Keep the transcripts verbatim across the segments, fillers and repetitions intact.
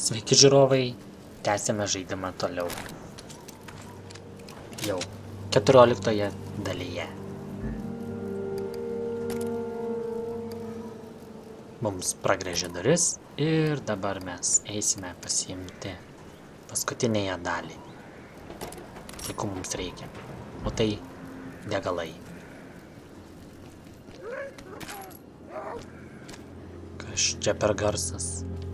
Sveiki žiūrovai, tęsėme žaidimą toliau. Jau keturioliktoje dalyje. Mums pragrėžė duris ir dabar mes eisime pasiimti paskutinėje dalį. Tai ko mums reikia? O tai degalai. Kas čia per garsas?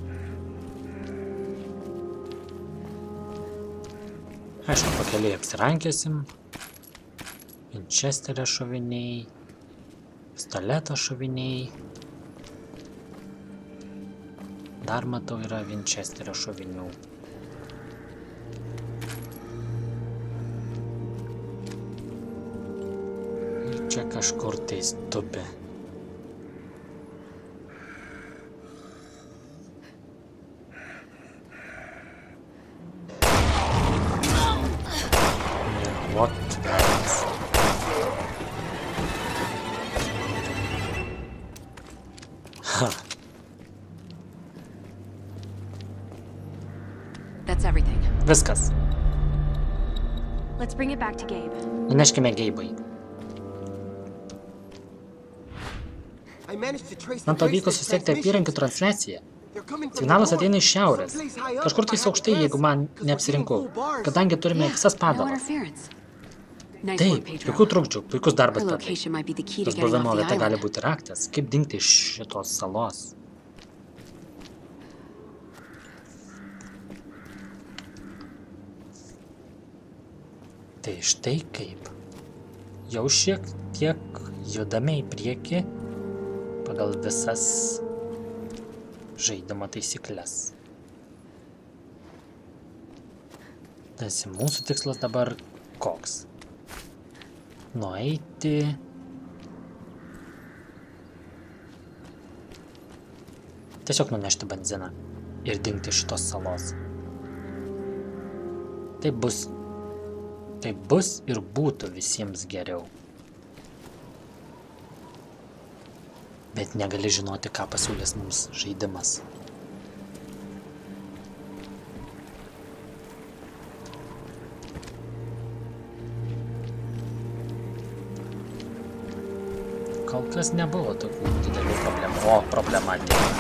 Aišku, pakeliai apsirankėsim. Vinčesterio šoviniai, pistoleto šoviniai. Dar matau yra Vinčesterio šovinių. Ir čia kažkur tai stupi. What? Ha. That's everything. Viskas. Let's bring it back to Gabe. Nuneškime Gaibui. Man pavyko susiekti apyrankių transliaciją. Signalas ateina iš šiaurės. Kažkur tais aukštai, jeigu man neapsirinkau. Kadangi turime visas padalas. Taip, jokių trukdžių. Puikus darbas, Petrai. Tas buvimo vieta gali būti raktas. Kaip dingti iš šitos salos? Tai štai kaip. Jau šiek tiek judame į priekį pagal visas žaidimo taisyklės. Tarsi mūsų tikslas dabar koks? Nueiti tiesiog nunešti benziną ir dingti iš šitos salos. Tai bus tai bus ir būtų visiems geriau. Bet negali žinoti, ką pasiūlys mums žaidimas. Kol kas nebuvo tokių didelių problemų. O, problema atėjo.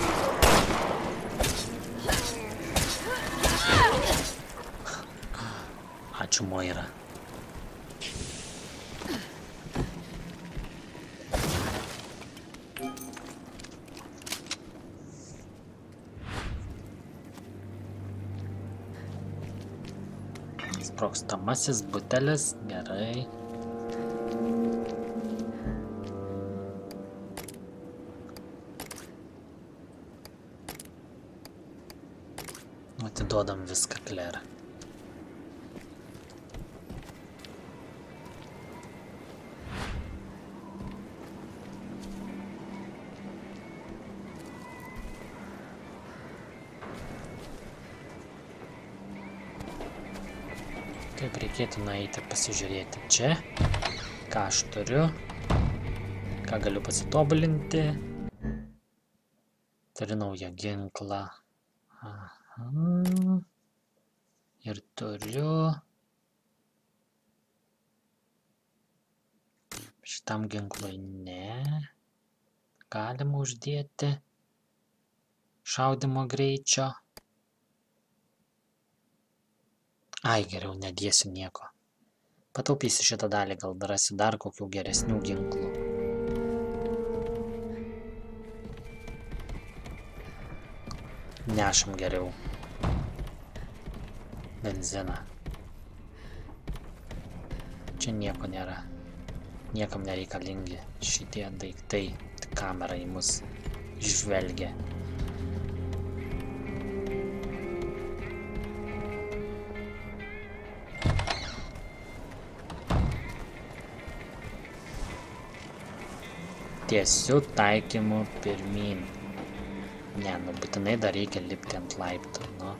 Ačiū, Moira. Sprogstamasis butelis, gerai. Atiduodam viską Claire. Taip, reikėtų nueiti pasižiūrėti čia, ką aš turiu, ką galiu pasitobulinti. Turiu naują ginklą. Aha. Ir turiu šitam ginklui ne. Galima uždėti šaudymo greičio. Ai, geriau nedėsiu nieko. Pataupysiu šitą dalį, gal rasiu dar kokių geresnių ginklų. Nešam geriau benziną. Čia nieko nėra. Niekam nereikalingi šitie daiktai. Tik kamera į mus žvelgia. Tiesiu taikymu pirmyn. Ne, nu būtinai dar reikia lipti ant laiptų, nu.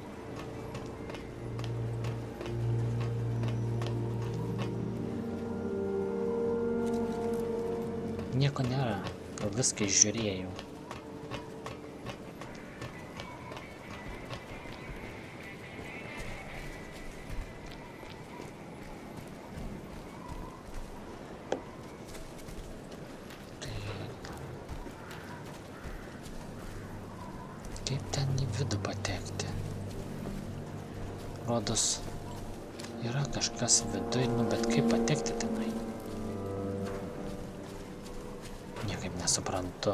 Nieko nėra, jau viską išžiūrėjau. Kaip ten į vidų patekti? Rodos, yra kažkas viduj, nu bet kaip patekti tenai? Niekaip nesuprantu.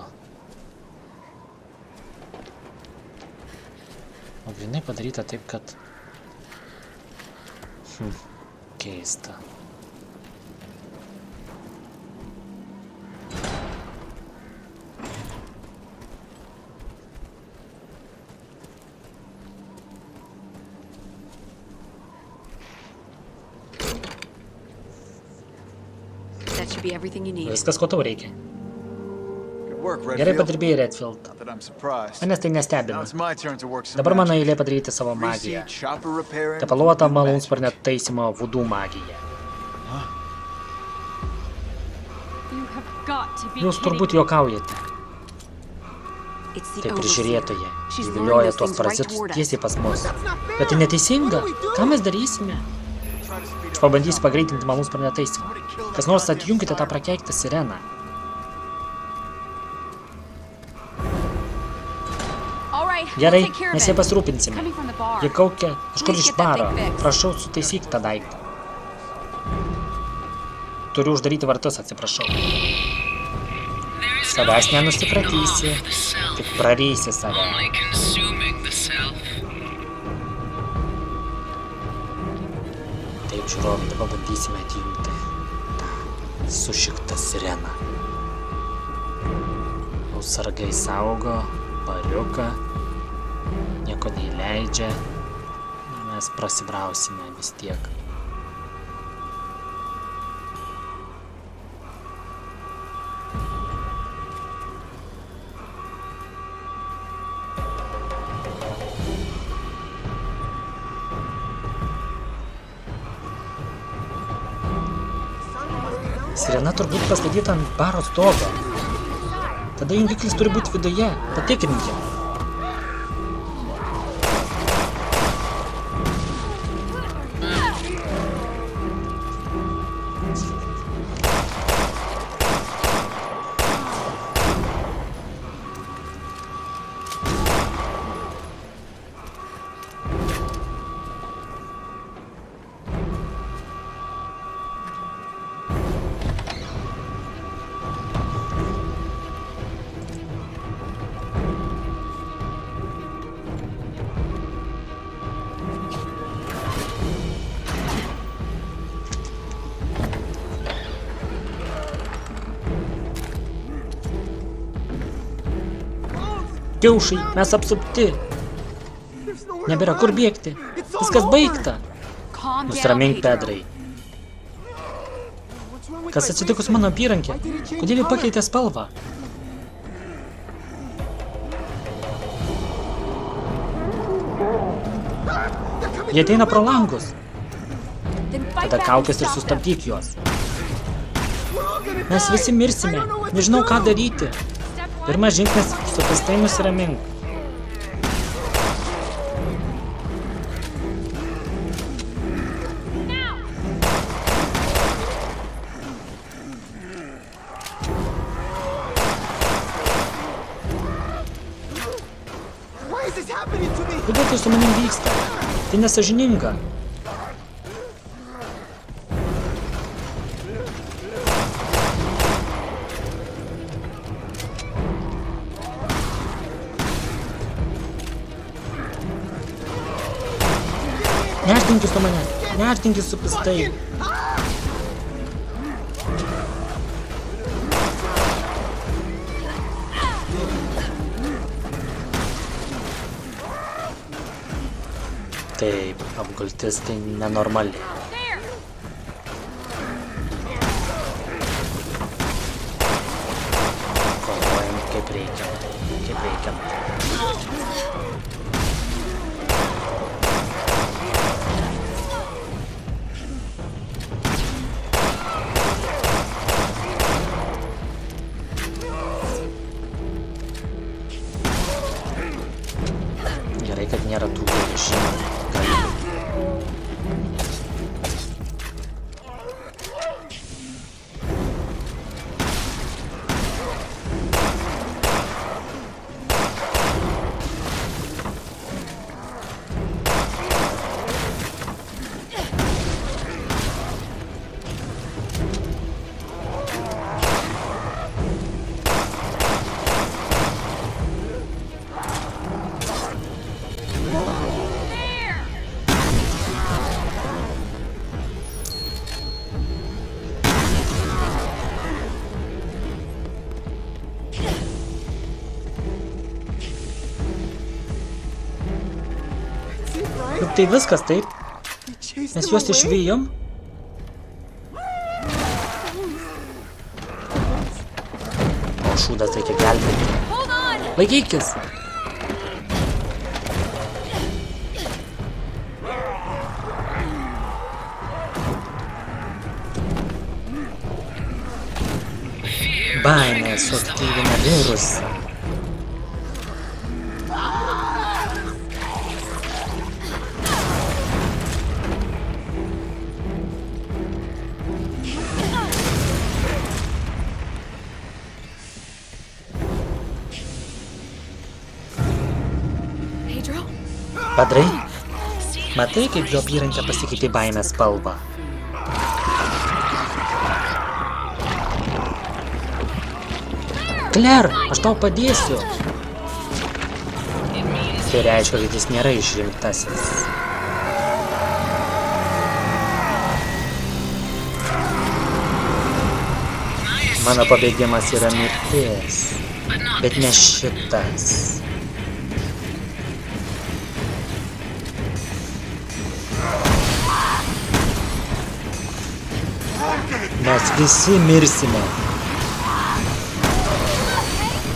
O grynai padaryta taip, kad... Hm, keista. Viskas, ko tau reikia. Gerai padirbėjai, Redfield. Manęs tai nestebina. Dabar mano eilė padaryti savo magiją. Tepaluota malūnsparnio taisymo vudų magija. Jūs turbūt juokaujate. Tai prižiūrėtoja. Ji vilioja tuos parazitus tiesiai pas mus. Bet tai neteisinga. Ką mes darysime? Aš pabandysiu pagreitinti malūnsparnio taisymą. Kas nors atjunkite tą prakeiktą sireną. Gerai, mes jie pasirūpinsime. Jie kaukia kažkur iš baro. Prašau, sutaisyk tą daiktą. Turiu uždaryti vartus, atsiprašau. Savęs nenusikratysi, tik prarysi save. Taip, žiūrovai, dabar bandysime atjungti tą sušiktą sireną. Sargai saugo, bariuką. Nieko neįleidžia, mes prasibrausime vis tiek. Sirena turbūt pastatyta ant baro stogo. Tada jungiklis turi būti viduje. Patikrinkim. Kiaušai, mes apsupti. Nebėra kur bėgti. Viskas baigta. Nusiramink, Pedrai. Kas atsitiko su mano apyrankė? Kodėl ji pakeitė spalvą? Jie ateina pro langus. Tada kaukės ir sustabdyk juos. Mes visi mirsime. Nežinau, ką daryti. Pirmas žingsnis, supistai nusiramink. Kodėl tai su manim vyksta? Tai nesąžininga. Neartinkis nuo mane, neartinkis supistai. Taip, apgultis tai nenormali. Kovojam kaip reikia, kaip reikia. Gerai, kad nėra tų viešinų. Juk tai viskas, taip? Mes juos išvijom? O šūdas reikia gelbėti. Laikykis! Baimė suaktyvina virusą. Padrai, matai, kaip jo apyrankė pasikeitė baimės spalvą? Claire, aš tau padėsiu. Tai reiškia, kad jis nėra išrinktasis. Mano pabėgimas yra mirtis, bet ne šitas. Mes visi mirsime.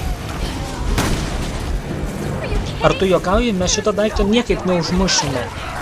Ar tu juokauji, mes šito daikto niekaip neužmušime.